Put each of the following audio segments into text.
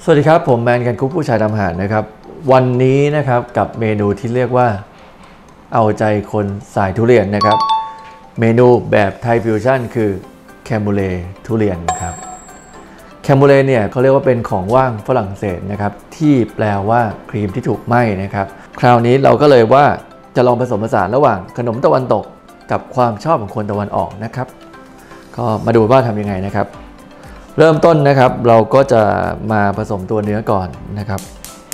สวัสดีครับผมแมนกันคุกผู้ชายทำอาหารนะครับวันนี้นะครับกับเมนูที่เรียกว่าเอาใจคนสายทุเรียนนะครับเมนูแบบไทยฟิวชั่นคือแคมบูเลทุเรียนครับแคมบูเลเนี่ยเขาเรียกว่าเป็นของว่างฝรั่งเศสนะครับที่แปลว่าครีมที่ถูกไหม้นะครับคราวนี้เราก็เลยว่าจะลองผสมผสานระหว่างขนมตะวันตกกับความชอบของคนตะวันออกนะครับก็มาดูว่าทำยังไงนะครับเริ่มต้นนะครับเราก็จะมาผสมตัวเนื้อก่อนนะครับ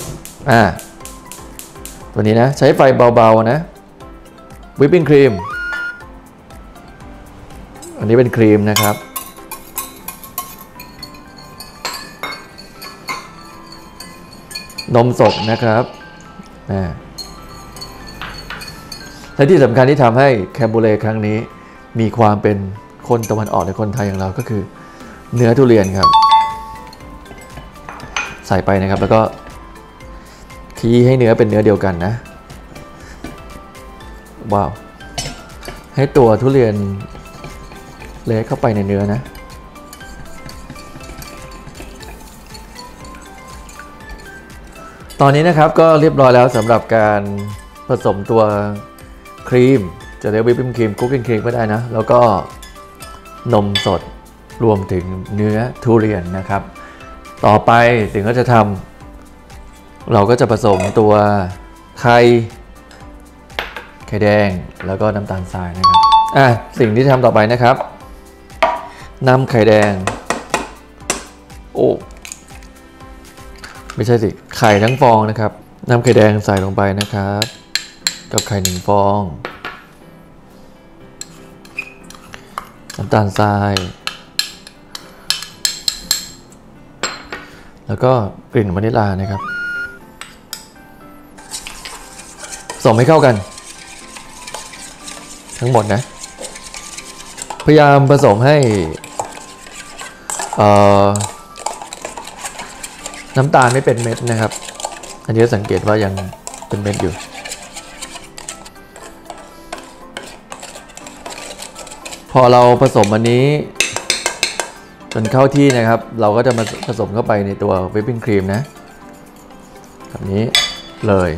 ตัวนี้นะใช้ไฟเบาๆนะวิปปิ้งครีมอันนี้เป็นครีมนะครับนมสดนะครับและที่สำคัญที่ทำให้แคมบูเลครั้งนี้มีความเป็นคนตะวันออกในคนไทยอย่างเราก็คือเนื้อทุเรียนครับใส่ไปนะครับแล้วก็ทีให้เนื้อเป็นเนื้อเดียวกันนะว้าวให้ตัวทุเรียนเละเข้าไปในเนื้อนะตอนนี้นะครับก็เรียบร้อยแล้วสำหรับการผสมตัวครีมจะเรียกวิปปิ้งครีมคุกกิ้งครีมก็ได้นะแล้วก็นมสดรวมถึงเนื้อทุเรียนนะครับต่อไปสิ่งที่จะทำเราก็จะผสมตัวไข่แดงแล้วก็น้ำตาลทรายนะครับสิ่งที่ทำต่อไปนะครับนำไข่แดงไม่ใช่สิไข่ทั้งฟองนะครับนำไข่แดงใส่ลงไปนะครับกับไข่1ฟองน้ำตาลทรายแล้วก็กลิ่นวานิลลานะครับผสมให้เข้ากันทั้งหมดนะพยายามผสมให้น้ำตาลไม่เป็นเม็ดนะครับอันนี้สังเกตว่ายังเป็นเม็ดอยู่พอเราผสมอันนี้จนเข้าที่นะครับเราก็จะมาผสมเข้าไปในตัววิปปิ้งครีมนะแบบนี้เลย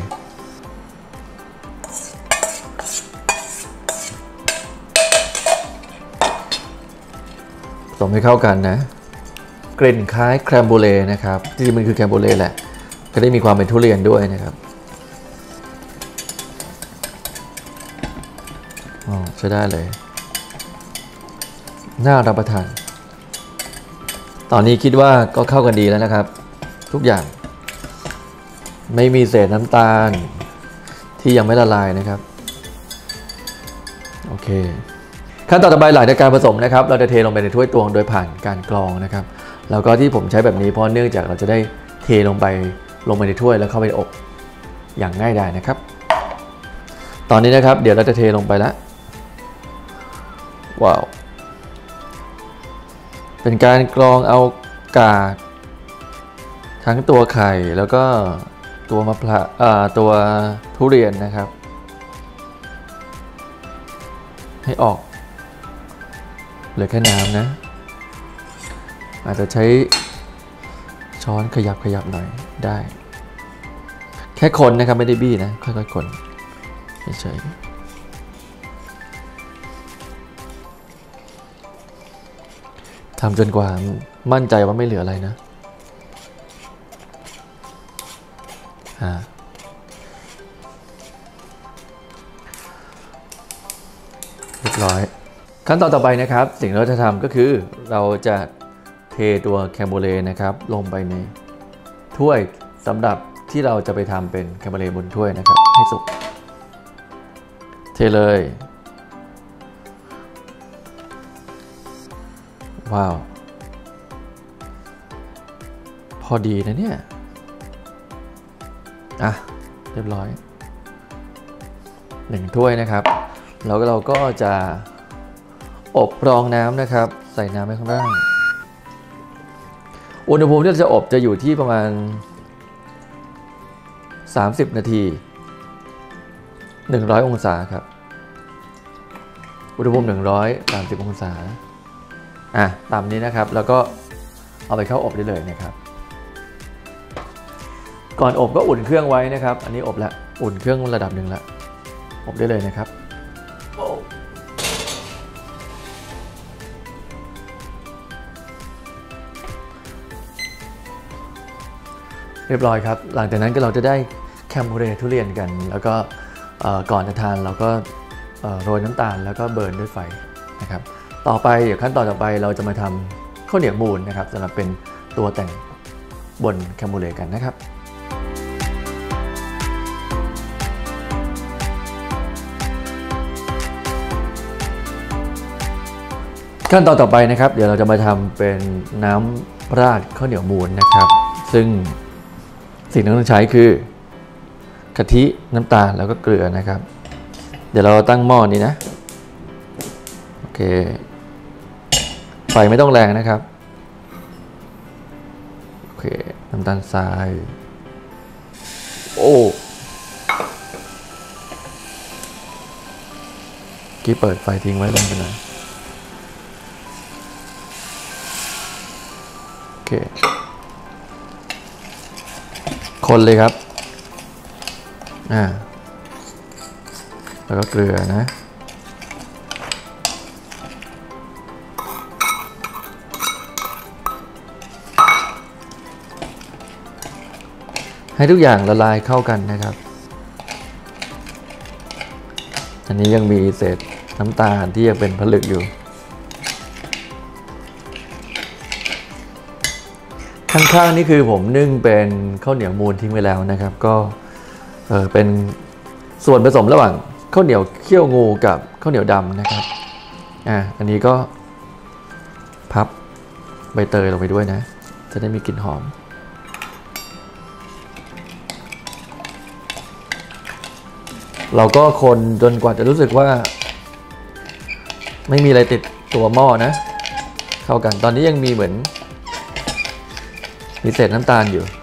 ผสมให้เข้ากันนะกลิ่นคล้ายแครมบูเลนะครับที่มันคือแครมบูเลแหละก็ได้มีความเป็นทุเรียนด้วยนะครับใช้ได้เลยน่ารับประทานตอนนี้คิดว่าก็เข้ากันดีแล้วนะครับทุกอย่างไม่มีเศษน้ำตาลที่ยังไม่ละลายนะครับโอเคขั้นตอนต่อไปหลังจากการผสมนะครับเราจะเทลงไปในถ้วยตวงโดยผ่านการกรองนะครับแล้วก็ที่ผมใช้แบบนี้เพราะเนื่องจากเราจะได้เทลงไปในถ้วยแล้วเข้าไปอบอย่างง่ายดายนะครับตอนนี้นะครับเดี๋ยวเราจะเทลงไปแล้วว้าวเป็นการกรองเอากากทั้งตัวไข่แล้วก็ตัวมะพร้าวตัวทุเรียนนะครับให้ออกเหลือแค่น้ำนะอาจจะใช้ช้อนขยับหน่อยได้แค่คนนะครับไม่ได้บี้นะค่อยๆคนเฉยทำจนกว่ามั่นใจว่าไม่เหลืออะไรนะเรียบร้อยขั้นตอนต่อไปนะครับสิ่งที่เราจะทำก็คือเราจะเทตัวแคมบูเลนะครับลงไปในถ้วยสำหรับที่เราจะไปทำเป็นแคมบูเลบนถ้วยนะครับให้สุกเทเลยว้าวพอดีนะเนี่ยเรียบร้อย1ถ้วยนะครับแล้วเราก็จะอบรองน้ำนะครับใส่น้ำไว้ข้างล่างอุณหภูมิที่เราจะอบจะอยู่ที่ประมาณ30นาที100องศาครับอุณหภูมิ130องศาตามนี้นะครับแล้วก็เอาไปเข้าอบได้เลยนะครับก่อนอบก็อุ่นเครื่องไว้นะครับอันนี้อบแล้วอุ่นเครื่องระดับหนึ่งแล้วอบได้เลยนะครับเรียบร้อยครับหลังจากนั้นก็เราจะได้แคมบูเร่ทุเรียนกันแล้วก็ก่อนจะทานเราก็โรยน้ำตาลแล้วก็เบิร์นด้วยไฟนะครับต่อไปเดี๋ยวขั้นตอนต่อไปเราจะมาทำข้าวเหนียวมูนนะครับสำหรับเป็นตัวแต่งบนแคมบูเร่กันนะครับขั้นตอนต่อไปนะครับเดี๋ยวเราจะมาทำเป็นน้ำราดข้าวเหนียวมูนนะครับซึ่งสิ่งที่ต้องใช้คือกะทิน้ำตาลแล้วก็เกลือนะครับเดี๋ยวเราตั้งหม้อนี้นะโอเคไฟไม่ต้องแรงนะครับโอเคน้ำตาลทรายโอ้กี้เปิดไฟทิ้งไว้ลงไปหน่อยโอเคคนเลยครับแล้วก็เกลือนะให้ทุกอย่างละลายเข้ากันนะครับอันนี้ยังมีเศษน้ำตาลที่ยังเป็นผลึกอยู่ข้างๆนี่คือผมนึ่งเป็นข้าวเหนียวมูนทิ้งไว้แล้วนะครับก็เป็นส่วนผสมระหว่างข้าวเหนียวเคี่ยวงูกับข้าวเหนียวดำนะครับอันนี้ก็พับใบเตยลงไปด้วยนะจะได้มีกลิ่นหอมเราก็คนจนกว่าจะรู้สึกว่าไม่มีอะไรติดตัวหม้อนะเข้ากันตอนนี้ยังมีเหมือนมีเศษน้ำตาลอยู่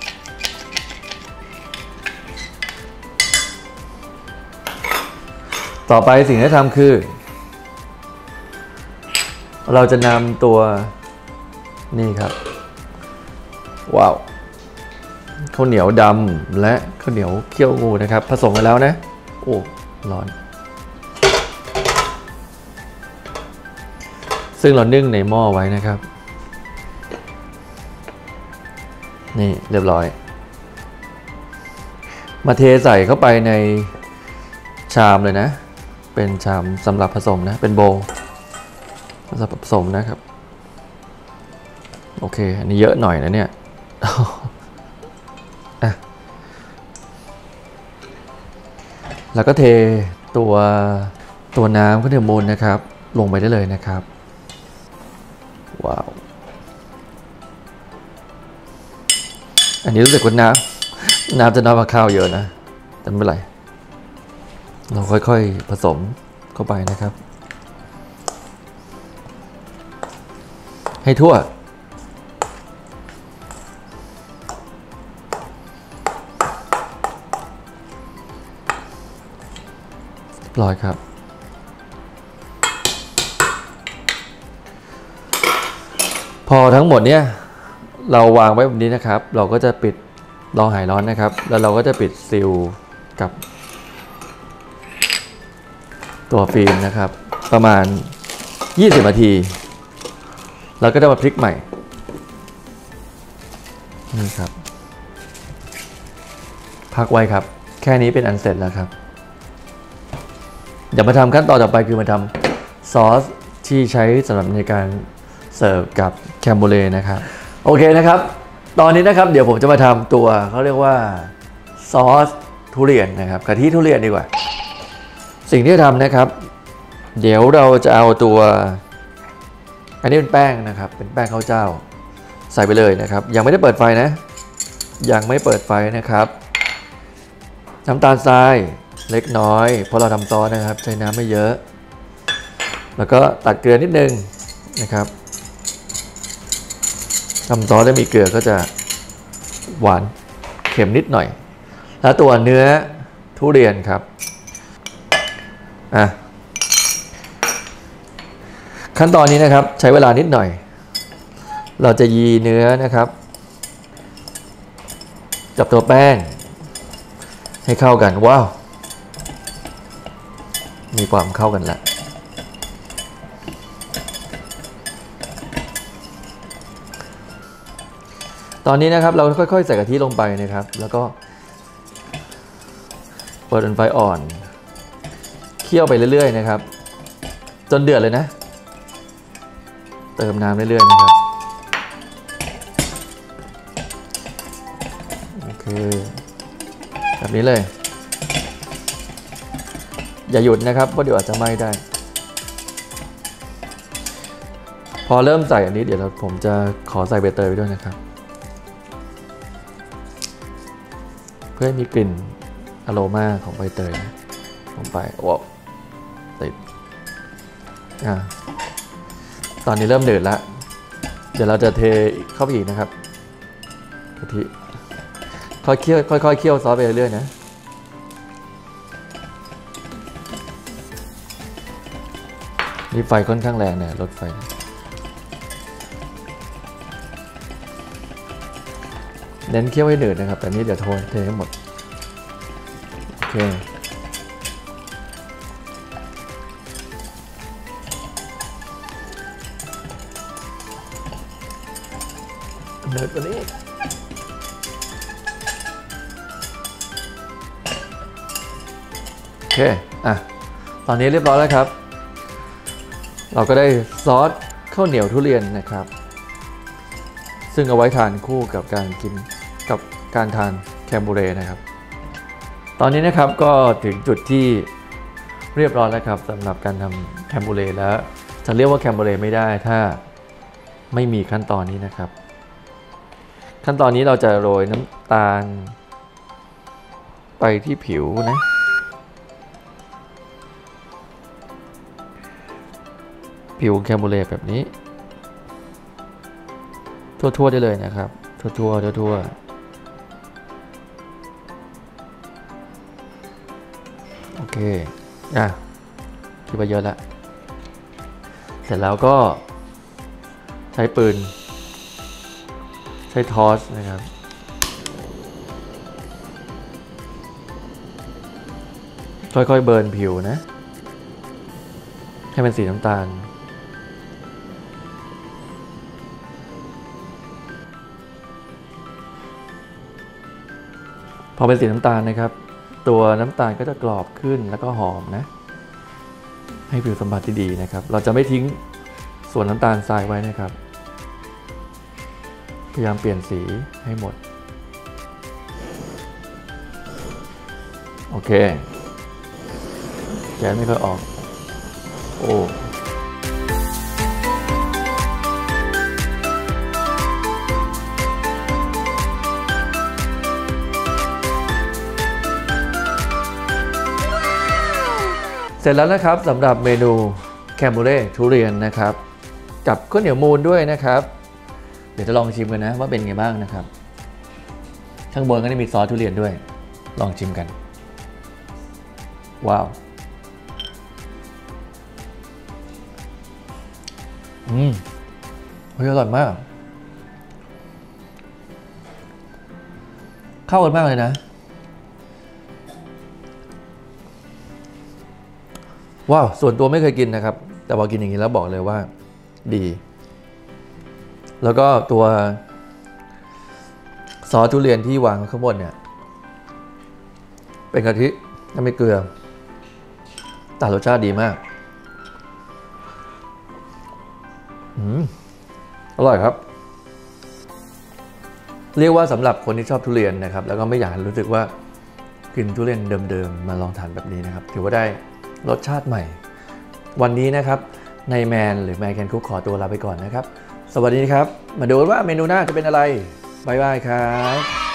ต่อไปสิ่งที่ทำคือเราจะนำตัวนี่ครับว้าวข้าวเหนียวดำและข้าวเหนียวเคี่ยวงูนะครับผสมกันแล้วนะโอ้ร้อนซึ่งเรานึ่งในหม้อไว้นะครับนี่เรียบร้อยมาเทใส่เข้าไปในชามเลยนะเป็นชามสำหรับผสมนะเป็นโบว์สำหรับผสมนะครับโอเคอันนี้เยอะหน่อยนะเนี่ยแล้วก็เทตัวน้ำข้าวเหนียวมูนนะครับลงไปได้เลยนะครับว้าวอันนี้รู้สึกว่าน้ำจะน้อยกว่าข้าวเยอะนะแต่ไม่เป็นไรเราค่อยๆผสมเข้าไปนะครับให้ทั่วเรียบร้อยครับพอทั้งหมดเนี่ยเราวางไว้แบบนี้นะครับเราก็จะปิดรอหายร้อนนะครับแล้วเราก็จะปิดซีลกับตัวฟิล์มนะครับประมาณ20 นาทีเราก็จะมาพลิกใหม่นี่ครับพักไว้ครับแค่นี้เป็นอันเสร็จแล้วครับเดี๋ยวมาทำขั้นตอนต่อไปคือมาทำซอสที่ใช้สำหรับในการเสิร์ฟกับแคมบูเร่นะครับโอเคนะครับตอนนี้นะครับเดี๋ยวผมจะมาทำตัวเขาเรียกว่าซอสทุเรียนนะครับกะทิทุเรียนดีกว่าสิ่งที่ทำนะครับเดี๋ยวเราจะเอาตัวอันนี้เป็นแป้งนะครับเป็นแป้งข้าวเจ้าใส่ไปเลยนะครับยังไม่ได้เปิดไฟนะยังไม่เปิดไฟนะครับน้ำตาลทรายเล็กน้อยเพราะเราทำซอสนะครับใช้น้ำไม่เยอะแล้วก็ตัดเกลือนิดนึงนะครับทำซอสได้มีเกลือก็จะหวานเค็มนิดหน่อยแล้วตัวเนื้อทุเรียนครับขั้นตอนนี้นะครับใช้เวลานิดหน่อยเราจะยีเนื้อนะครับจับตัวแป้งให้เข้ากันว้าวมีความเข้ากันแล้วตอนนี้นะครับเราค่อยๆใส่กะทิลงไปนะครับแล้วก็เปิดไฟอ่อนเคี่ยวไปเรื่อยๆนะครับจนเดือดเลยนะเติมน้ำเรื่อยๆนะครับโอเคแบบนี้เลยอย่าหยุดนะครับเพราะเดี๋ยวอาจจะไหม้ได้พอเริ่มใส่อันนี้เดี๋ยวผมจะขอใส่ใบเตยไปด้วยนะครับเพื่อให้มีกลิ่นอโรมาของใบเตยลงไปว้าวติดตอนนี้เริ่มเดือดแล้วเดี๋ยวเราจะเทเข้าไปอีกนะครับกะทิค่อยเคี่ยวซอสไปเรื่อยๆนะนี่ไฟค่อนข้างแรงเนี่ยลดไฟเน้นเคี่ยวให้เดือดนะครับแต่นี้เดี๋ยวเทให้หมดโอเคเดือดกว่านี้โอเคตอนนี้เรียบร้อยแล้วครับเราก็ได้ซอสข้าวเหนียวทุเรียนนะครับซึ่งเอาไว้ทานคู่กับการกินกับการทานแคมบูเร่นะครับตอนนี้นะครับก็ถึงจุดที่เรียบร้อยแล้วครับสำหรับการทำแคมบูเร่แล้วจะเรียกว่าแคมบูเร่ไม่ได้ถ้าไม่มีขั้นตอนนี้นะครับขั้นตอนนี้เราจะโรยน้ำตาลไปที่ผิวนะผิวแคมบูเร่แบบนี้ทั่วๆได้เลยนะครับทั่วโอเคคิดว่าเยอะแล้วเสร็จแล้วก็ใช้ปืนใช้ทอสนะครับค่อยๆเบิร์นผิวนะให้เป็นสีน้ำตาลพอเป็นสีน้ำตาลนะครับตัวน้ำตาลก็จะกรอบขึ้นแล้วก็หอมนะให้ผิวสัมผัสที่ดีนะครับเราจะไม่ทิ้งส่วนน้ำตาลทรายไว้นะครับพยายามเปลี่ยนสีให้หมดโอเคแกะไม่ค่อยออกโอ้เสร็จแล้วนะครับสำหรับเมนูแคมบูเร่ทุเรียนนะครับกับข้าวเหนียวมูนด้วยนะครับเดี๋ยวจะลองชิมกันนะว่าเป็นไงบ้างนะครับข้างบนก็จะมีซอสทุเรียนด้วยลองชิมกันว้าวเฮ้ยอร่อยมากเข้ากันมากเลยนะว้าวส่วนตัวไม่เคยกินนะครับแต่พอกินอย่างนี้แล้วบอกเลยว่าดีแล้วก็ตัวซอสทุเรียนที่วางข้างบนเนี่ยเป็นกะทิน้ำไม่เกลือแต่รสชาติดีมากอร่อยครับเรียกว่าสำหรับคนที่ชอบทุเรียนนะครับแล้วก็ไม่อยากรู้สึกว่ากินทุเรียนเดิมๆมาลองทานแบบนี้นะครับถือว่าได้รสชาติใหม่วันนี้นะครับในแมนหรือแมนแคนคุกขอตัวลาไปก่อนนะครับสวัสดีครับมาดูว่าเมนูหน้าจะเป็นอะไรบ๊ายบายครับ